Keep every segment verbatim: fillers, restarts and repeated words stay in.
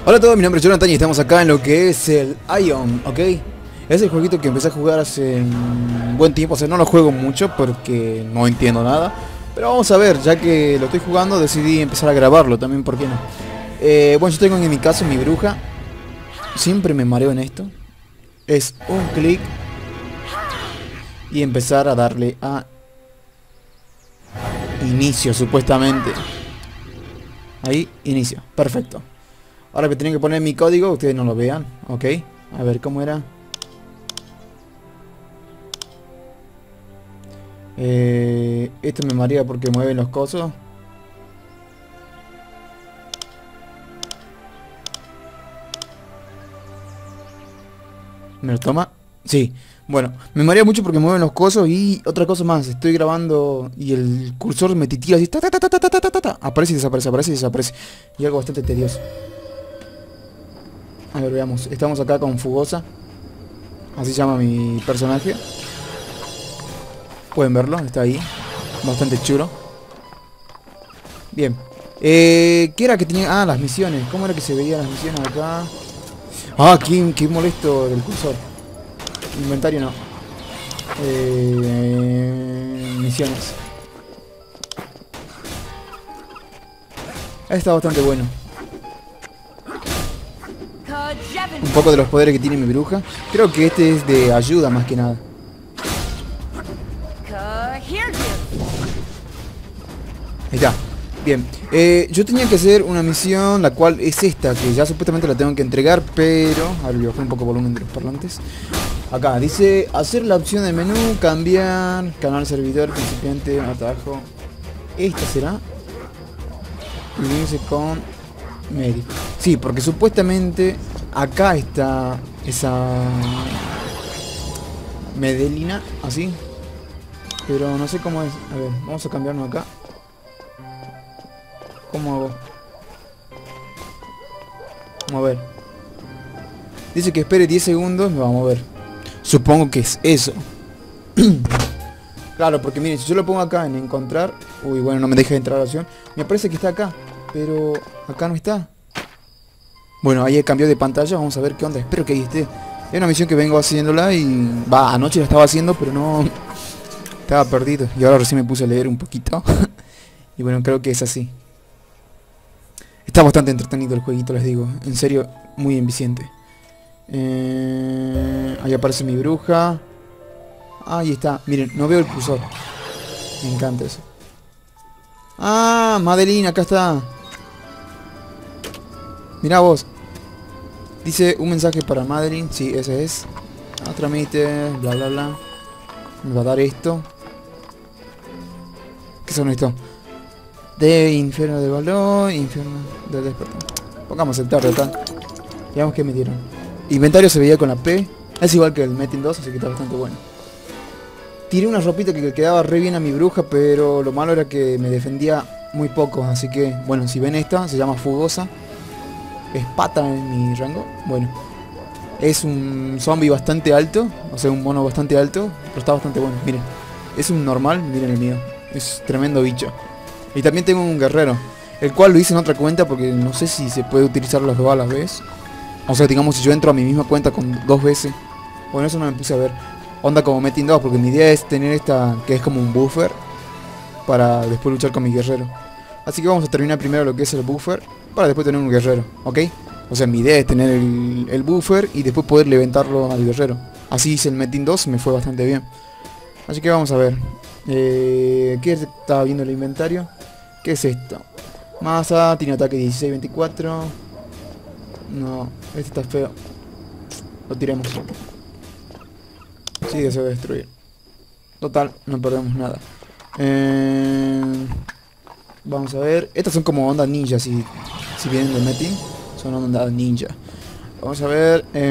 Hola a todos, mi nombre es Jonathan y estamos acá en lo que es el Ion, ¿ok? Es el jueguito que empecé a jugar hace un buen tiempo, o sea, no lo juego mucho porque no entiendo nada. Pero vamos a ver, ya que lo estoy jugando decidí empezar a grabarlo también, ¿por qué no? Eh, bueno, yo tengo en mi caso mi bruja. Siempre me mareo en esto. Es un clic y empezar a darle a inicio, supuestamente. Ahí, inicio, perfecto. Ahora que tenía que poner mi código, ustedes no lo vean, ok. A ver cómo era. Eh, esto me marea porque mueven los cosos. ¿Me lo toma? Sí. Bueno, me marea mucho porque mueven los cosos y otra cosa más. Estoy grabando y el cursor me titila así. Ta, ta, ta, ta, ta, ta, ta, ta. Aparece y desaparece, aparece y desaparece. Y algo bastante tedioso. A ver, veamos. Estamos acá con Fugosa. Así se llama mi personaje. Pueden verlo, está ahí. Bastante chulo. Bien. Eh, ¿Qué era que tenía? Ah, las misiones. ¿Cómo era que se veían las misiones acá? Ah, qué, qué molesto del cursor. Inventario no. Eh, misiones. Está bastante bueno. Un poco de los poderes que tiene mi bruja. Creo que este es de ayuda más que nada. Ahí está. Bien. Eh, yo tenía que hacer una misión, la cual es esta, que ya supuestamente la tengo que entregar, pero... A ver, voy a bajar un poco el volumen de los parlantes. Acá dice, hacer la opción de menú, cambiar, canal servidor, principiante, atajo. ¿Esta será? Unirse con Mary. Sí, porque supuestamente acá está esa Medelina, así. Pero no sé cómo es. A ver, vamos a cambiarnos acá. ¿Cómo hago? Vamos a ver. Dice que espere diez segundos, me va a mover. Supongo que es eso. Claro, porque miren, si yo lo pongo acá en encontrar... Uy, bueno, no me deja entrar a la opción. Me parece que está acá, pero acá no está. Bueno, ahí cambió de pantalla, vamos a ver qué onda. Espero que ahí esté. Es una misión que vengo haciéndola y... Va, anoche la estaba haciendo, pero no... Estaba perdido. Y ahora recién me puse a leer un poquito. Y bueno, creo que es así. Está bastante entretenido el jueguito, les digo. En serio, muy enviciante. Eh, ahí aparece mi bruja. Ahí está. Miren, no veo el cursor. Me encanta eso. Ah, Madeline, acá está. Mirá vos. Dice un mensaje para Madeline. Sí, ese es. Ah, tramite, bla bla bla. Me va a dar esto. ¿Qué son esto? De infierno de valor, infierno del despertar. Pongamos el tarde acá. Y veamos qué me dieron. Inventario se veía con la P. Es igual que el Metin dos, así que está bastante bueno. Tiré una ropita que quedaba re bien a mi bruja, pero lo malo era que me defendía muy poco. Así que, bueno, si ven esta, se llama Fugosa. Es pata en mi rango. Bueno, es un zombie bastante alto. O sea, un mono bastante alto. Pero está bastante bueno, miren. Es un normal, miren el mío. Es tremendo bicho. Y también tengo un guerrero, el cual lo hice en otra cuenta porque no sé si se puede utilizar los dos a la vez. O sea, digamos, si yo entro a mi misma cuenta con dos veces. Bueno, eso no me puse a ver. Onda como Metin dos, porque mi idea es tener esta, que es como un buffer, para después luchar con mi guerrero. Así que vamos a terminar primero lo que es el buffer, para después tener un guerrero, ¿ok? O sea, mi idea es tener el, el buffer y después poder levantarlo al guerrero. Así hice el Metin dos, me fue bastante bien. Así que vamos a ver. Eh, ¿Qué estaba viendo el inventario? ¿Qué es esto? Masa, tiene ataque dieciséis veinticuatro. No, este está feo. Lo tiremos. Sí, que se va a destruir. Total, no perdemos nada. Eh, vamos a ver. Estas son como ondas ninja, si, si vienen de Metin. Son ondas ninja. Vamos a ver. Eh,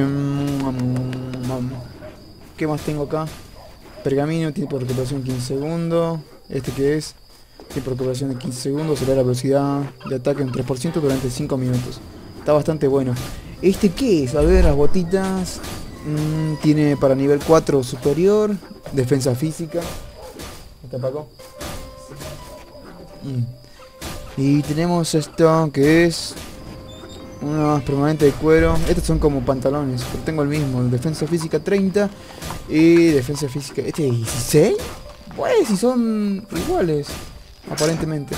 ¿Qué más tengo acá? Pergamino, tiempo de recuperación quince segundos. Este que es tiempo de recuperación de quince segundos. Será la velocidad de ataque en tres por ciento durante cinco minutos. Está bastante bueno. ¿Este qué es? A ver, las botitas. Mmm, tiene para nivel cuatro superior. Defensa física. ¿Te apagó? Mm. Y tenemos esto que es Uno más permanente de cuero. Estos son como pantalones, pero tengo el mismo. Defensa física treinta y defensa física... ¿Este es dieciséis? Pues si son iguales, aparentemente.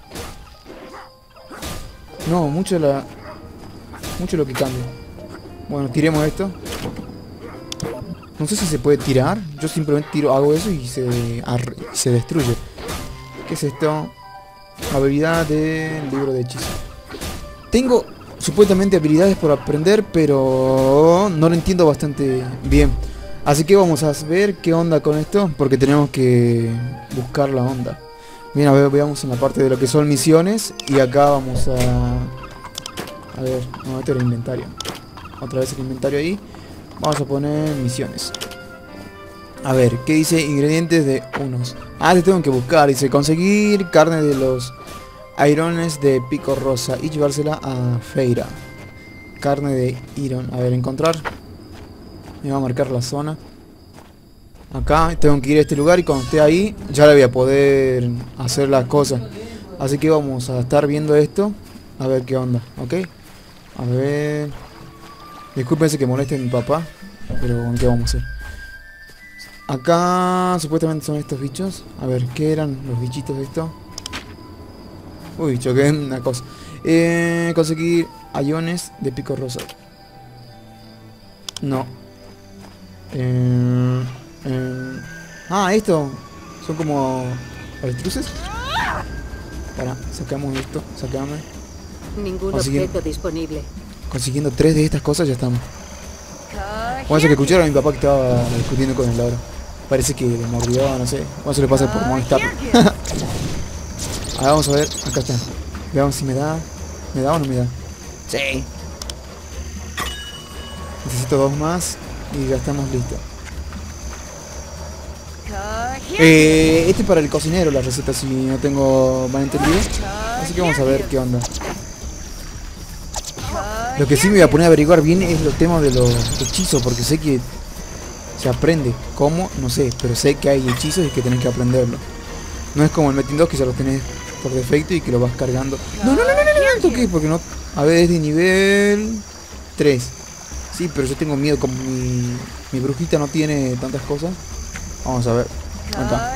No, mucho la... Mucho lo que cambia. Bueno, tiremos esto. No sé si se puede tirar. Yo simplemente tiro, hago eso y se, se destruye. ¿Qué es esto? Habilidad del libro de hechizo. Tengo supuestamente habilidades por aprender, pero no lo entiendo bastante bien. Así que vamos a ver qué onda con esto, porque tenemos que buscar la onda. Bien, a ver, veamos en la parte de lo que son misiones. Y acá vamos a... A ver, no, este era el inventario. Otra vez el inventario ahí. Vamos a poner misiones. A ver, ¿qué dice? Ingredientes de unos. Ah, te tengo que buscar. Dice conseguir carne de los airones de pico rosa y llevársela a Feira. Carne de Iron. A ver, encontrar. Me va a marcar la zona. Acá tengo que ir a este lugar y cuando esté ahí ya le voy a poder hacer las cosas. Así que vamos a estar viendo esto. A ver qué onda, ¿ok? A ver... Discúlpense que moleste a mi papá, pero ¿qué vamos a hacer? Acá supuestamente son estos bichos. A ver, ¿qué eran los bichitos de esto? Uy, choqué una cosa. Eh, conseguir ayones de pico rosa. No. Eh, eh, ah, esto. Son como avestruces. Para, sacamos esto, sacame. Ningún objeto disponible. Consiguiendo tres de estas cosas ya estamos. Bueno, eso que escucharon a mi papá que estaba discutiendo con él ahora. Parece que le mordió, no sé. Bueno, eso le pasa por molestarlo. Ahora vamos a ver, acá está. Veamos si me da. ¿Me da o no me da? Sí. Necesito dos más y ya estamos listos. Eh, este es para el cocinero la receta, si no tengo mal entendido. Así que vamos a ver qué onda. Lo que sí me voy a poner a averiguar bien es los temas de los hechizos, porque sé que se aprende. ¿Cómo? No sé, pero sé que hay hechizos y que tenés que aprenderlo. No es como el Metin dos que ya los tenés por defecto y que lo vas cargando. No, no, no, no, no, no, no toques, porque no... A ver, es de nivel tres. Sí, pero yo tengo miedo, como mi, mi brujita no tiene tantas cosas. Vamos a ver. Acá.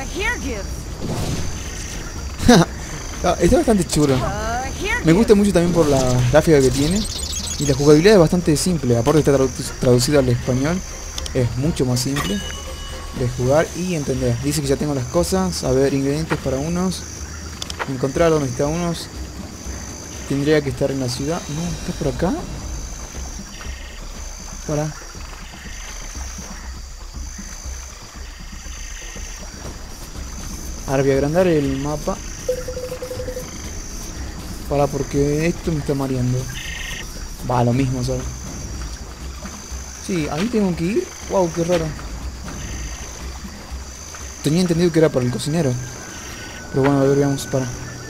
Está bastante chulo. Me gusta mucho también por la gráfica que tiene. Y la jugabilidad es bastante simple. Aparte está tradu traducido al español. Es mucho más simple de jugar y entender. Dice que ya tengo las cosas. A ver, ingredientes para unos. Encontrar dónde está unos. Tendría que estar en la ciudad. No, ¿está por acá? Para. Ahora voy a agrandar el mapa. Para, porque esto me está mareando. Va, lo mismo, ¿sabes? Sí, ahí tengo que ir. Wow, qué raro. Tenía entendido que era para el cocinero. Pero bueno, a ver, veamos para.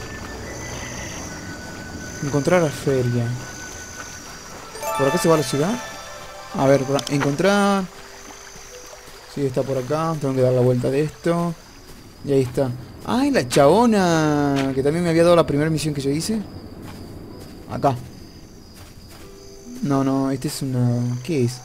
Encontrar a feria. ¿Por acá se va a la ciudad? A ver, para encontrar. Sí, está por acá. Tengo que dar la vuelta de esto. Y ahí está. ¡Ay, la chabona! Que también me había dado la primera misión que yo hice. Acá. No, no, este es una... ¿Qué es?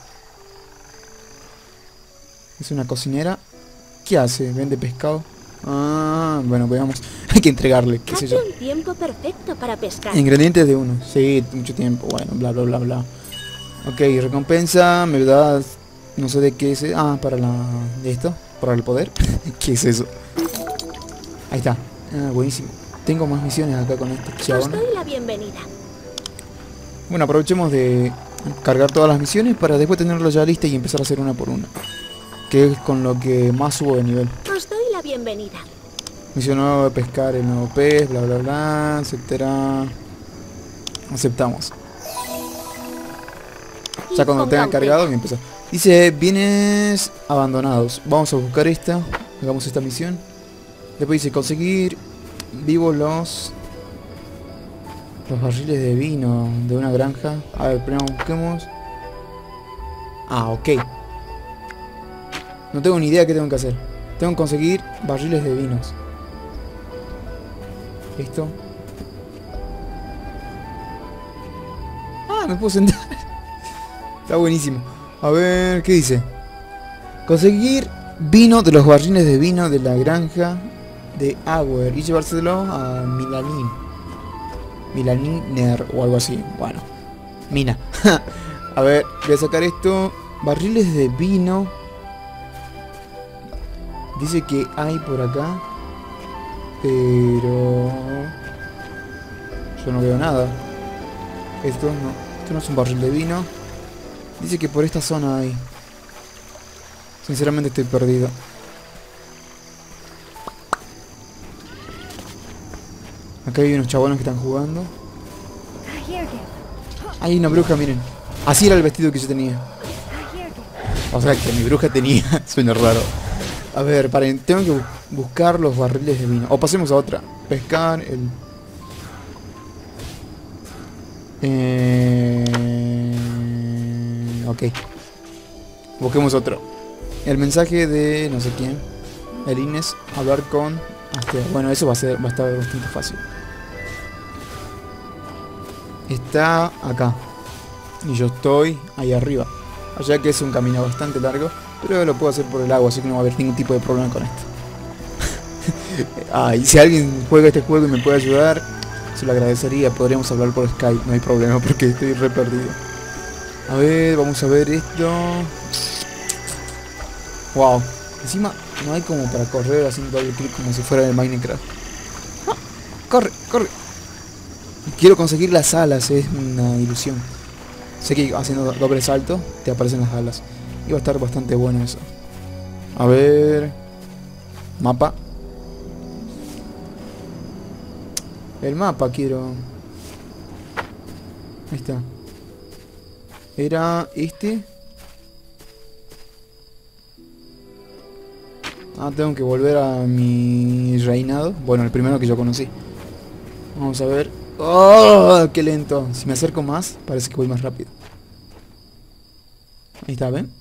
Es una cocinera. ¿Qué hace? ¿Vende pescado? Ah, bueno, veamos. Hay que entregarle, qué sé yo. Hace un tiempo perfecto para pescar. Ingredientes de uno. Sí, mucho tiempo. Bueno, bla, bla, bla, bla. Ok, recompensa. Me das... No sé de qué es. Ah, para la... ¿De esto? Para el poder. ¿Qué es eso? Ahí está. Ah, buenísimo. Tengo más misiones acá con este chabón. Os doy la bienvenida. Bueno, aprovechemos de cargar todas las misiones para después tenerlo ya lista y empezar a hacer una por una. Que es con lo que más subo de nivel. Os doy la bienvenida. Misión nueva de pescar el nuevo pez, bla bla bla, etcétera. Aceptamos. Ya cuando tenga cargado me empezó. Dice, bienes abandonados. Vamos a buscar esta. Hagamos esta misión. Después dice, conseguir vivos los... Los barriles de vino de una granja. A ver, primero busquemos. Ah, ok. No tengo ni idea qué tengo que hacer. Tengo que conseguir barriles de vinos. Listo. Ah, me puedo sentar. Está buenísimo. A ver, ¿qué dice? Conseguir vino de los barriles de vino de la granja de Auer y llevárselo a Milanín. Milaniner o algo así. Bueno, mina. A ver, voy a sacar esto. Barriles de vino. Dice que hay por acá, pero yo no veo nada. Esto no, esto no es un barril de vino. Dice que por esta zona hay. Sinceramente estoy perdido. Acá hay unos chabones que están jugando. Hay una bruja, miren. Así era el vestido que yo tenía. O sea, que mi bruja tenía. Suena raro. A ver, paren, tengo que bu buscar los barriles de vino. O pasemos a otra. Pescar el... Eh... Ok. Busquemos otro. El mensaje de no sé quién. El Inés. Hablar con... Hasta, bueno, eso va a ser, va a estar bastante fácil. Está acá. Y yo estoy ahí arriba. Allá que es un camino bastante largo. Pero lo puedo hacer por el agua, así que no va a haber ningún tipo de problema con esto. Ah, y si alguien juega este juego y me puede ayudar, se lo agradecería. Podríamos hablar por Skype, no hay problema porque estoy re perdido. A ver, vamos a ver esto. Wow. Encima no hay como para correr haciendo doble clic como si fuera de Minecraft. Ah, corre, corre. Quiero conseguir las alas, es una ilusión. Sé que haciendo doble salto te aparecen las alas. Y va a estar bastante bueno eso. A ver... Mapa. El mapa quiero... Ahí está. Era este. Ah, tengo que volver a mi reinado. Bueno, el primero que yo conocí. Vamos a ver. ¡Oh! ¡Qué lento! Si me acerco más, parece que voy más rápido. Ahí está, ¿ven?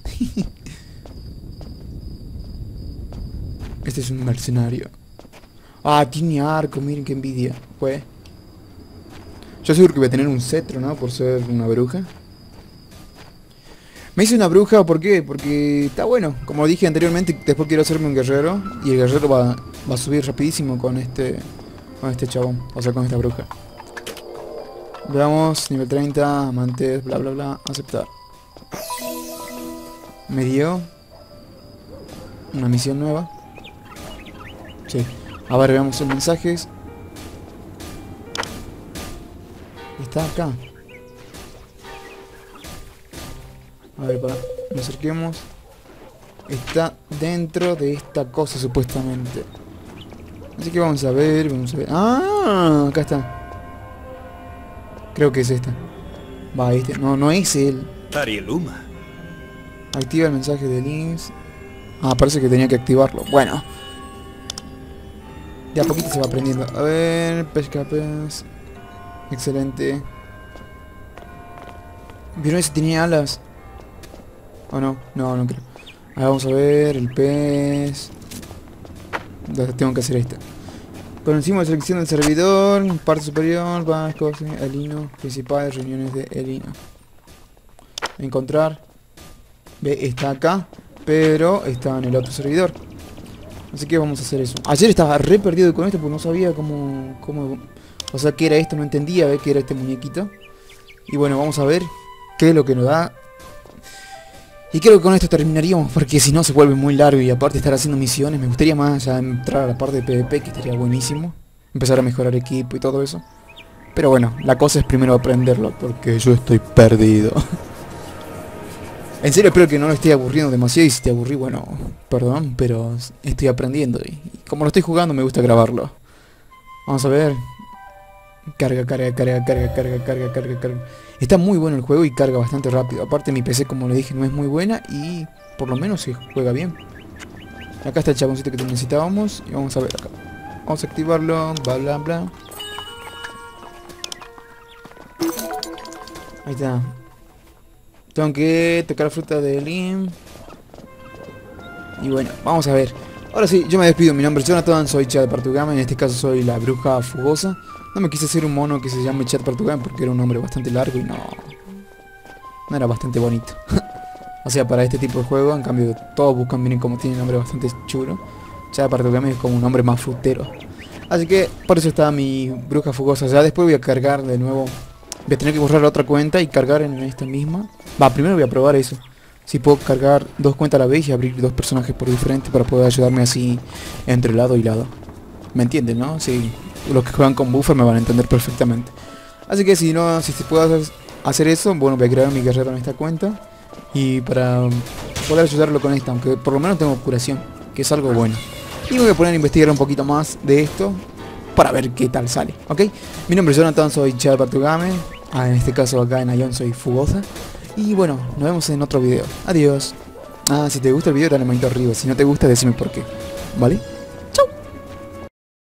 Este es un mercenario. Ah, tiene arco, miren qué envidia. Pues. Yo seguro que voy a tener un cetro, ¿no? Por ser una bruja. Me hice una bruja, ¿por qué? Porque está bueno. Como dije anteriormente, después quiero hacerme un guerrero. Y el guerrero va, va a subir rapidísimo con este con este chabón. O sea, con esta bruja. Veamos, nivel treinta, amantes, bla bla bla, aceptar. Me dio una misión nueva. Sí. A ver, veamos los mensajes. Está acá. A ver, para, nos acerquemos. Está dentro de esta cosa supuestamente. Así que vamos a ver, vamos a ver. Ah, acá está. Creo que es esta. Va, este. No, no es él. Arieluma. Activa el mensaje de links. Ah, parece que tenía que activarlo. Bueno. De a poquito se va aprendiendo. A ver, pesca pez. Excelente. ¿Vieron si tenía alas? ¿O no? No, no creo. Ahora vamos a ver el pez. Tengo que hacer esta. Por encima de selección del servidor, parte superior, vasco, Elino, principales reuniones de Elino. Encontrar. Ve, está acá, pero está en el otro servidor. Así que vamos a hacer eso. Ayer estaba re perdido con esto porque no sabía cómo, cómo... O sea, qué era esto, no entendía, ve que era este muñequito. Y bueno, vamos a ver qué es lo que nos da. Y creo que con esto terminaríamos, porque si no se vuelve muy largo y aparte estar haciendo misiones, me gustaría más ya entrar a la parte de PvP, que estaría buenísimo. Empezar a mejorar equipo y todo eso. Pero bueno, la cosa es primero aprenderlo, porque yo estoy perdido. En serio espero que no lo esté aburriendo demasiado, y si te aburrí, bueno, perdón, pero estoy aprendiendo. Y como lo estoy jugando me gusta grabarlo. Vamos a ver. Carga, carga, carga, carga, carga, carga, carga, carga. Está muy bueno el juego y carga bastante rápido. Aparte mi P C, como le dije, no es muy buena y por lo menos se juega bien. Acá está el chaboncito que necesitábamos y vamos a ver acá. Vamos a activarlo, bla bla bla. Ahí está. Tengo que tocar fruta de Lim. Y bueno, vamos a ver. Ahora sí, yo me despido. Mi nombre es Jonathan, soy Chad Partugame. En este caso soy la bruja fugosa. No me quise hacer un mono que se llame Chad Partugame porque era un nombre bastante largo y no, No era bastante bonito. O sea, para este tipo de juego, en cambio, todos buscan, miren como tiene un nombre bastante chulo. Ya Partugame es como un nombre más frutero. Así que por eso está mi bruja fugosa. Ya después voy a cargar de nuevo. Voy a tener que borrar otra cuenta y cargar en esta misma. Va, primero voy a probar eso. Si puedo cargar dos cuentas a la vez y abrir dos personajes por diferente para poder ayudarme así entre lado y lado. ¿Me entienden, no? Sí, los que juegan con buffer me van a entender perfectamente. Así que si no, si se puede hacer eso, bueno, voy a crear mi guerrero en esta cuenta. Y para poder ayudarlo con esta, aunque por lo menos tengo curación, que es algo bueno. Y me voy a poner a investigar un poquito más de esto para ver qué tal sale, ¿ok? Mi nombre es Jonathan, soy Chad Partugame. Ah, en este caso acá en Ion soy Fugosa. Y bueno, nos vemos en otro video. Adiós. Ah, si te gusta el video dale manito arriba. Si no te gusta decime por qué, ¿vale?